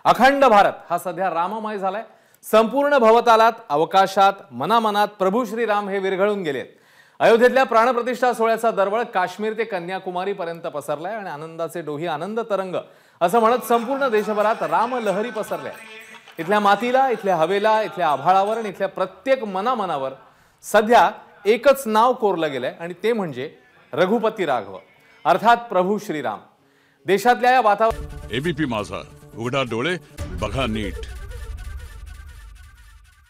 अखंड भारत हा सध्या राममय झालाय। संपूर्ण भवतालात, अवकाशात, मनामनात प्रभू श्रीराम हे विरघळून गेलेत। अयोध्येतल्या प्राणप्रतिष्ठा सोहळ्याचा दरवळ काश्मीर ते कन्याकुमारी पर्यंत पसरलाय आणि आनंदाचे डोही आनंद तरंग असं म्हणत संपूर्ण देशभरात राम लहरी पसरल्या। इथल्या मातीला, इथल्या हवेला, इथल्या आभाळावर आणि इथल्या प्रत्येक मनामनावर सध्या एकच नाव कोरलं गेलंय आणि ते म्हणजे रघुपती राघव अर्थात प्रभू श्रीराम। देशातल्या या वातावरण एबीपी माझा, उघडा डोळे बघा नीट।